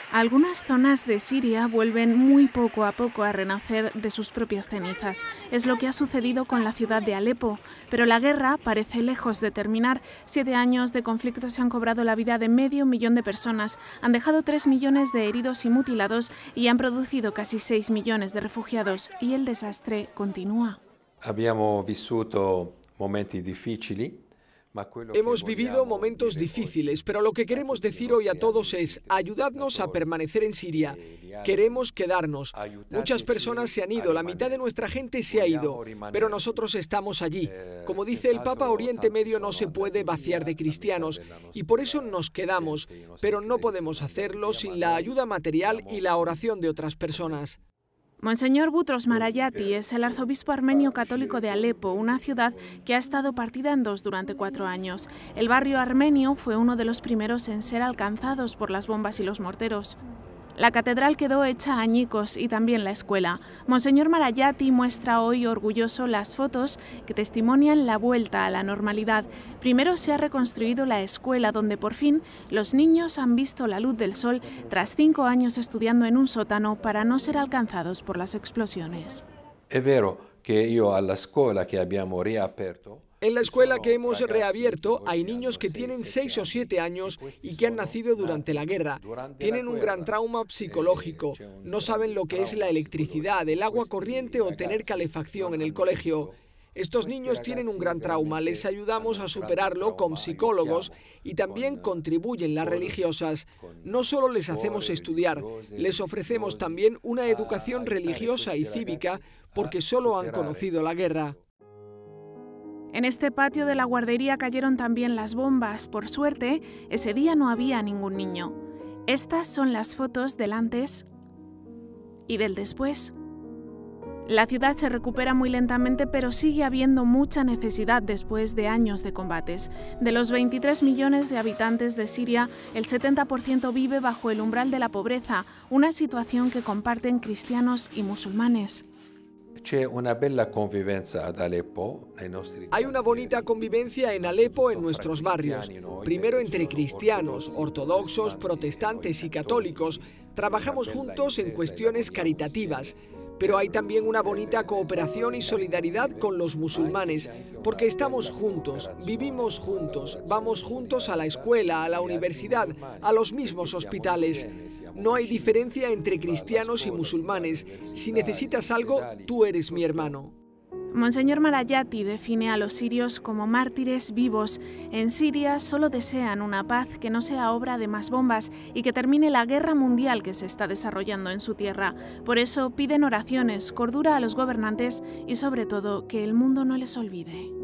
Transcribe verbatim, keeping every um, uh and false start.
Algunas zonas de Siria vuelven muy poco a poco a renacer de sus propias cenizas. Es lo que ha sucedido con la ciudad de Alepo. Pero la guerra parece lejos de terminar. Siete años de conflicto se han cobrado la vida de medio millón de personas, han dejado tres millones de heridos y mutilados y han producido casi seis millones de refugiados. Y el desastre continúa. Abbiamo vissuto momenti difficili. Hemos vivido momentos difíciles, pero lo que queremos decir hoy a todos es: ayudadnos a permanecer en Siria. Queremos quedarnos. Muchas personas se han ido, la mitad de nuestra gente se ha ido, pero nosotros estamos allí. Como dice el Papa, Oriente Medio no se puede vaciar de cristianos y por eso nos quedamos, pero no podemos hacerlo sin la ayuda material y la oración de otras personas. Monseñor Boutros Marayati es el arzobispo armenio católico de Alepo, una ciudad que ha estado partida en dos durante cuatro años. El barrio armenio fue uno de los primeros en ser alcanzados por las bombas y los morteros. La catedral quedó hecha añicos y también la escuela. Monseñor Marayati muestra hoy orgulloso las fotos que testimonian la vuelta a la normalidad. Primero se ha reconstruido la escuela, donde por fin los niños han visto la luz del sol tras cinco años estudiando en un sótano para no ser alcanzados por las explosiones. Es vero que io alla scuola che abbiamo riaperto. En la escuela que hemos reabierto hay niños que tienen seis o siete años y que han nacido durante la guerra. Tienen un gran trauma psicológico. No saben lo que es la electricidad, el agua corriente o tener calefacción en el colegio. Estos niños tienen un gran trauma. Les ayudamos a superarlo con psicólogos y también contribuyen las religiosas. No solo les hacemos estudiar, les ofrecemos también una educación religiosa y cívica porque solo han conocido la guerra. En este patio de la guardería cayeron también las bombas. Por suerte, ese día no había ningún niño. Estas son las fotos del antes y del después. La ciudad se recupera muy lentamente, pero sigue habiendo mucha necesidad después de años de combates. De los veintitrés millones de habitantes de Siria, el setenta por ciento vive bajo el umbral de la pobreza, una situación que comparten cristianos y musulmanes. Hay una bonita convivencia en Alepo, en nuestros barrios. Primero entre cristianos, ortodoxos, protestantes y católicos. Trabajamos juntos en cuestiones caritativas. Pero hay también una bonita cooperación y solidaridad con los musulmanes, porque estamos juntos, vivimos juntos, vamos juntos a la escuela, a la universidad, a los mismos hospitales. No hay diferencia entre cristianos y musulmanes. Si necesitas algo, tú eres mi hermano. Monseñor Marayati define a los sirios como mártires vivos. En Siria solo desean una paz que no sea obra de más bombas y que termine la guerra mundial que se está desarrollando en su tierra. Por eso piden oraciones, cordura a los gobernantes y sobre todo que el mundo no les olvide.